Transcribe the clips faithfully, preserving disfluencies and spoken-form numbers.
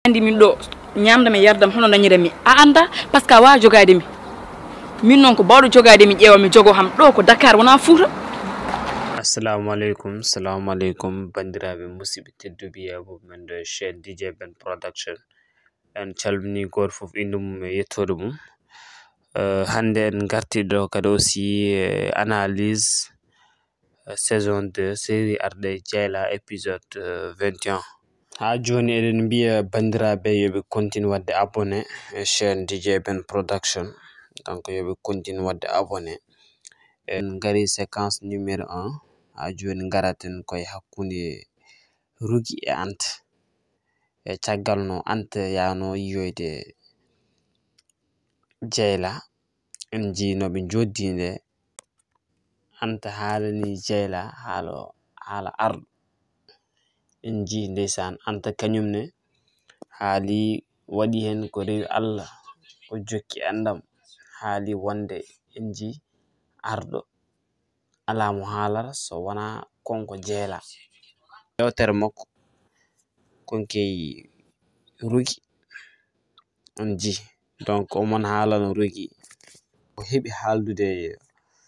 andi min do ñamda mi yardam hono dañire mi a anda parce que wa jogade mi min non ko bawdo jogade mi ƴeewa mi jogo ham do ko Dakar wona Fouta. Assalamu alaikum, assalamu alaikum bandiraɓe musidɓe tedduɓe yabo men de chaîne D J Ben Production en calmini goto fof inde mum e yettode mum. Uh, hande en garti ɗo kadi aussi uh, analyse uh, saison deux série Ardo Dieyla épisode uh, vingt et un. Ha joni eɗen mbiya bandiraɓe yoɓe continue wadde abonné e chaîne D J Ben Production, donc yoɓe continue wadde abonné. En gari séquence numéro un. Ha joni garaten koye hakkunde Rugi e Anta e caggal no Anta yano yiyoyde Dieyla. En ji no ɓe joddi nde Anta haalani Dieyla haalo haala arɗo. En ji ndeysan Anta kañumne haali waɗi hen ko rewi Allah o jokki andam, haali wonde en ji arɗo ala mo haalara so wona konko Dieyla. Yewtere makko konkey Rugi on ji, donc omon haalano Rugi o heɓi haaldude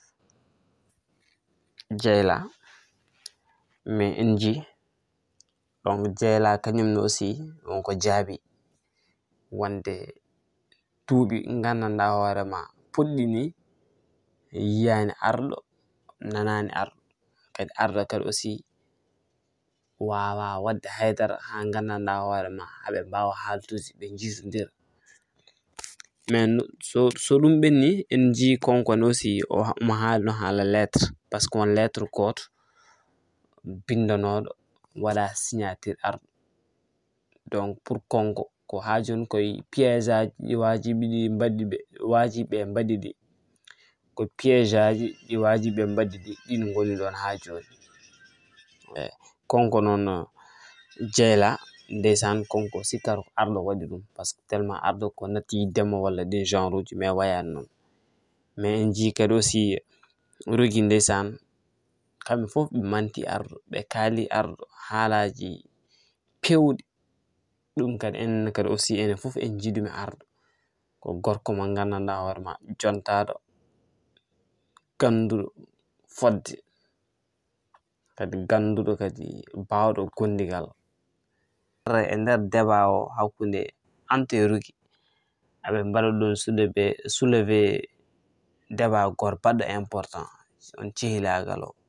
Dieyla, mais en ji donc Dieyla kañumne aussi wonko jaabi wonde duuɓi gandanɗa hoorema puɗɗini yiyani arɗo, nanani arɗo, kadi arɗo kadi aussi wawa wadde haydara ha gandanɗa hoorema haɓe mbawa haltude ɓe jiitodira. mais so so ɗum ɓenni en ji konkone aussi omo haali no haala lettre, par ce que won lettre goto bindanoɗo waɗa signature arɗo. donc pour konko ko ha joni koye piége aji wajiɓi ɗi mbaɗi ɓe wajiɓe mbaɗi ɗi ko piége aji ɗi wajiɓe mbaɗi ɗi ɗin goni ɗon ha joni. e konko noon Dieyla ndeysan konko sikkata ko arɗo waɗi ɗum, par ce que tellement arɗo ko natti yiddemo walla ɗin genre uji, mais wayani noon. mais en ji kadi aussi Rugi ndeysan kamɓe fof ɓe manti arɗo, ɓe kaali arɗo haalaji pewɗi. ɗum kadi enen kadi aussi enen fof en jiɗumi arɗo ko gorko mo gandanɗa hoorema jontaɗo ganduɗo fodde, kadi ganduɗo kadi bawɗo gondigal. e nder débat o hakkunde Anta e Rugi aɓe mbaɗa ɗum soulevé soulevé débat goto baɗɗo important on cehilagal o.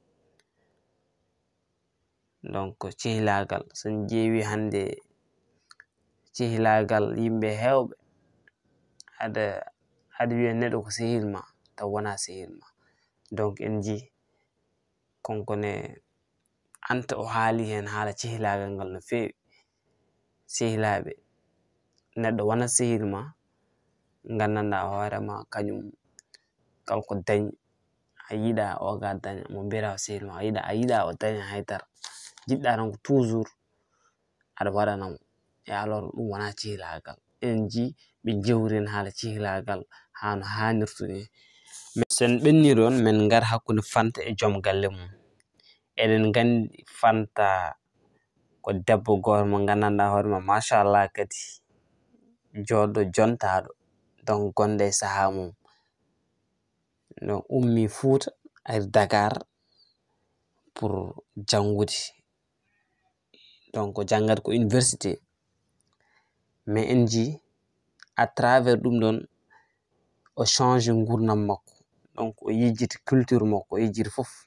donc cehilagal son ƴeewi hande cehilagal yimɓe hewɓe aɗa aɗa wiya neɗɗo ko sehilma taw wona sehilma. donc en ji konkone Anta o haali hen haala cehilagal ngal no fewi. sehilaɓe neɗɗo wona sehilma gandanɗa hoorema kañum kanko dañi a yiɗa o ga daña mo mbiyata sehilma a yiɗa a yiɗa o daña haydara, jiɗɗa tan ko toujours aɗa waɗanamo. e alors ɗum wona cehilagal. en ji ɓe jewrin haala cehilagal ha no hannirta ni. sen ɓenni ɗon min gar hakkunde Fanta e joom galle mum. eɗen gandi Fanta ko debbo goto mo gandanɗa hoorema machallah kadi joɗɗo jontaɗo, donc gonde e saaha mum. no ummi Fouta ari Dakar pour janngude, donc janggata ko université. mais en ji à travers ɗum ɗon o change gurdam makko, donc o yejjiti culture makko, o yejjiti fof.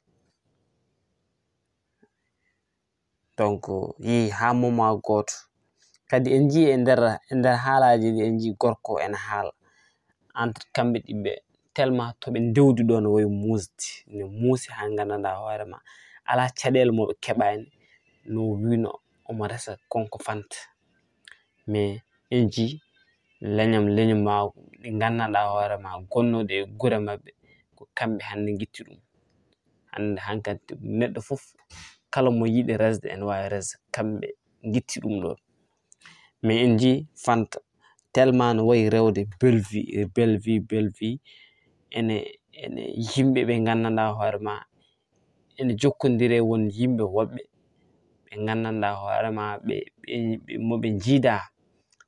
donc yeehi ha moment goto kadi en ji e nder e nder haalaji ɗi en ji gorko ene haala entre kamɓe ɗiɓɓe tellement toɓe ndewdi ɗo no wayi musde ne muusi ha gandanɗa hoorema ala caɗele moɓe keɓani no wino omo resa konko Fanta. mais en ji leñam leñam mako ɗi gandanɗa hoorema gonnoɗe e guure mabɓe ko kamɓe hande guitti ɗum. hande hankkadi neɗɗo fof kala mo yiɗi resde ene wawi resde, kamɓe guitti ɗum ɗon. mais en ji Fanta tellement no wayi rewde belle vie belle vie belle vie ene ene yimɓe ɓe gandanɗa hoorema ene jokkodiri won yimɓe woɓɓe ɓe gandanɗa hoorema ɓe ɓe moɓe jiida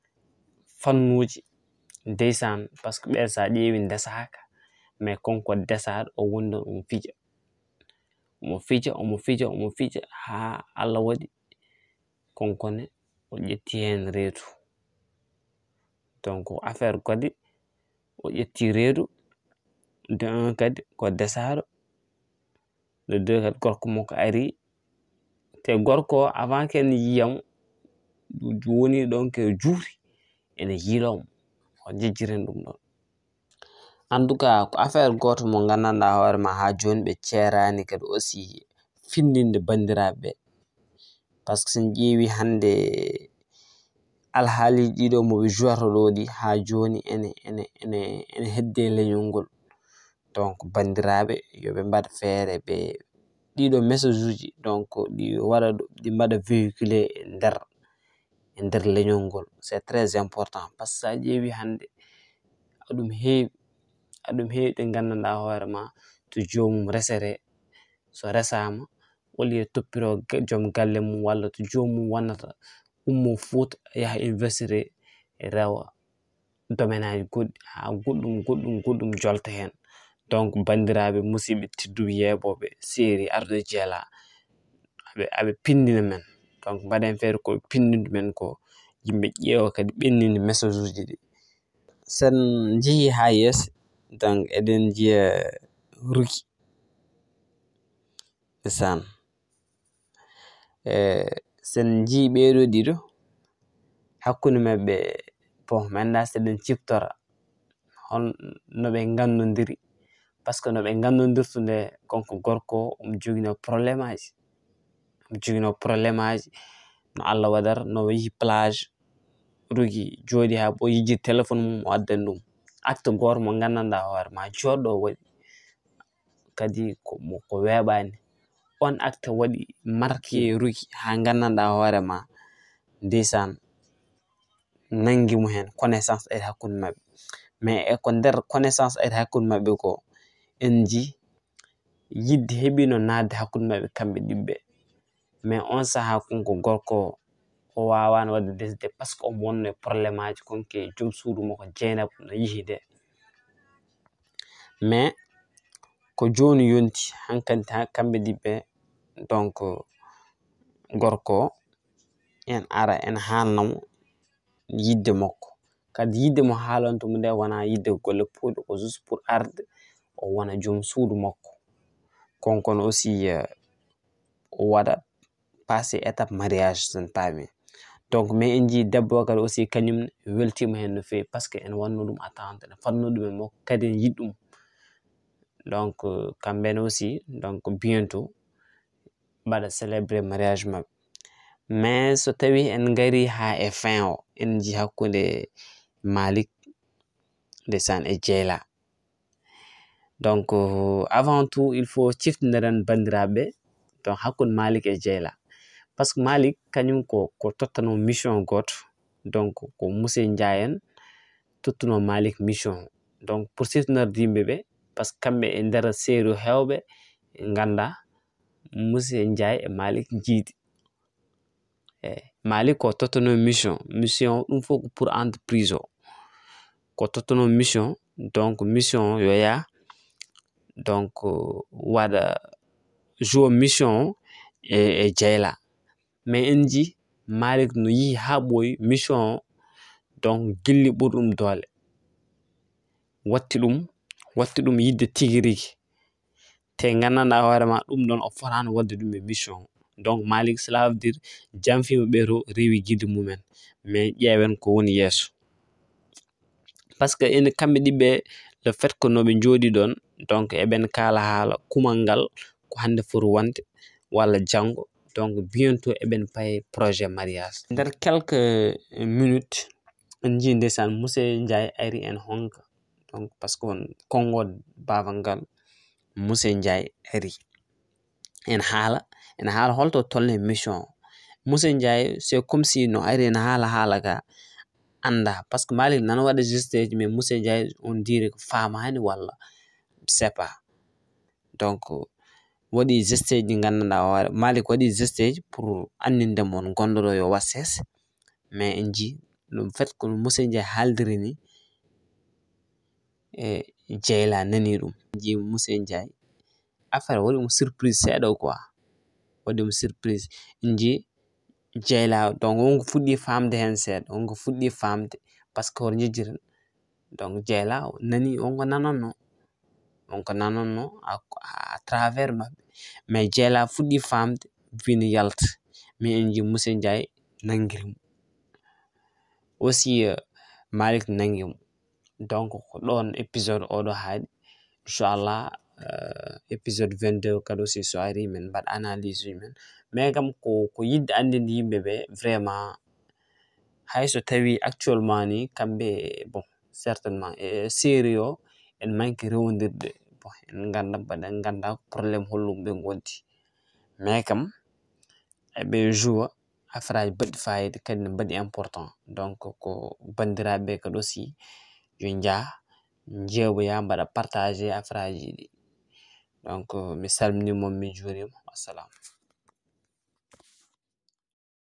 fannuji ndeysan par ce que ɓen sa ƴeewi ndesaka mais konko desaɗo o woni ɗon omo fija omo fija omo fija omo fija ha Allah waɗi konkone o ƴetti hen reedu. Donc affaire kadi o ƴetti reedu de un kadi ko desaɗo, de deux kadi gorko makko ari te gorko avant ken yiyamo woni ɗon ke juuri ene yiilomo o jejjiren ɗum ɗon. En tout cas ko affaire goto mo gandanɗa hoore ma ha joni ɓe ceerani kadi aussi findinde bandiraɓe ɓe par ce que sen ƴeewi hande alhaaliji ɗiɗo moɓe jouata ɗo ɗi ha joni ene ene ene ene hedde leñol ngol. Donc bandiraɓe yoɓe mbaɗ feere ɓe ɗiɗo message uji donc ɗi waɗa ɗi mbaɗa véhiculé e nder e nder leñol ngol. C'est très important par ce que sa ƴeewi hande aɗum heewi aɗum heewi ɗe gandanɗa hoore ma to jomum resere so resama au lieu toppiro joom galle mum walla to jomum wonnata ummo Fouta yaha université e rewa domaine aji goɗɗi ha goɗɗum goɗɗum goɗɗum jolta hen. Donc bandiraɓe musidɓe tedduɓe yeeɓoɓe série Ardo e Dieyla aɓe aɓe pindina men donc mbaɗen feere ko pindindu men ko yimɓe ƴeewa kadi ɓenninde message uji ɗi. Sen jeehi ha yeeso donc eɗen jiiya Ruki ndesan e sen jii ɓeeɗo ɗiɗo hakkunde maɓɓe bon mi anda seɗen ciftora hon no ɓe gandodiri par ce que no ɓe gandodirta nde konko gorko omo jogino probléme aji omo jogino probléme aji no Allah waɗata no yeehi plage Ruki jooɗi ha ɓo yijji téléphone mum o addani ɗum acte goto mo gandanɗa hoore ma joɗɗo o waɗi kadi ko ko weeɓani on acte waɗi marqué Ruki ha gandanɗa hoore ma ndeysan nangimo hen connaissance ari hakkude maɓɓe. Mais e ko nder connaissance ari hakkude maɓɓe ko en jii yidde heeɓino nadde hakkude maɓɓe kamɓe ɗiɓɓe mais on saaha konko gorko o wawano wadde décidé par ce que omo wonno e probléme aji konke joom suudu makko Dieynaba no yeehi nde. Mais ko joni yonti hankkadi kamɓe ɗiɓɓe donc gorko en ara en haalnamo yidde makko kadi yidde mo haalantomo nde wona yidde golle puyɗe ko juste pour arde o wona joom suudu makko konkon aussi o waɗa passé étape mariage sen paami. Donc mais en jii debbo o kadi aussi kañumne weltima hen no feewi par ce que en wanno ɗum attente ene fanno ɗum e makko kadi en yiɗi ɗum. Donc kamɓene aussi donc bientôt mbaɗa célébré mariage maɓɓe. Mais so tawi en gari ha e fin o en jii hakkunde Malick ndesan e Dieyla. Donc avant tout il faut ciftiniren bandiraɓe donc hakkude Malick e Dieyla par ce que Malick kañum ko ko tottano mission goto donc ko Mousse Ndiaye en tottuno Malick mission donc pour siftinorde yimɓeɓe par ce que kamɓe e nder série hewɓe ganda Mousse Ndiaye e Malick jiiɗi e Malick ko tottano mission mission ɗum fof ko pour entreprise o ko tottano mission donc mission yo yaa donc waɗa jouo mission e e Dieyla. Mais en jii Malick no yihi ha ɓooyi mission o donc gilli ɓurɗum doole watti ɗum watti ɗum yidde tigi rigi te gandanɗa hoore ma ɗum ɗon o fotano wadde ɗum e mission donc Malick cela veut dire janfima ɓe to rewi guide mumen mais ƴeewen ko woni yeeso par ce que ene kamɓe ɗiɓɓe le fait que noɓe jooɗi ɗon donc eɓen kaala haala kumal ngal ko hande foti wonde walla janggo donc bientôt eɓen paye projet mariage. Nder quelques minutes en jii ndesan Mousse Ndiaye ari en honka donc par ce que on konngode baaval ngal Mousse Ndiaye ari en haala en haala holto tolne mission o. Mousse Ndiaye c'est comme si no ari en haala haala ka anda par ce que Malick nana waɗa geste ji mais Mousse Ndiaye on dirait ko famani walla c'est pas donc waɗi geste ji ɗi gandanɗa hoore Malick waɗi geste ji pour andinde mon gondoɗo yo wat seesa mais en jii le fait que Moussa Ndiaye haaldiri ni e Dieyla nani ɗum ji Moussa Ndiaye affaire waɗi mo surprise seeɗa quoi waɗi mo surprise nji Dieyla donc wonko fuɗɗi famde hen seeɗa wonko fuɗɗi famde par ce que hoto jejjiren donc Dieyla nani wonko nanonno wonko nanonno à, à travers maɓɓe mais Dieyla fuɗɗi famde wino yalta mais en ji Moussa Ndiaye nangirimo aussi uh, Malik nangimo donc ko ɗon épisode oɗo haaɗi inchallah uh, épisode vingt-deux kadi aussi so ari min mbaɗa analyse men mais kam ko ko yidde andinde yimɓe ɓe vraiment hayso tawi actuellement ni kamɓe bon certainement e série o en manque rewndirde bon en ganda mbaɗa en ganda probléme hollum ɓe gondi mais kam eɓe joua affaire aji baɗɗi fayida kadi ne mbaɗi important donc ko bandiraɓe kadi aussi yo jaa jewɓoya mbaɗa partagé affaire aji ɗi donc mi salminimon mi juurima assalamu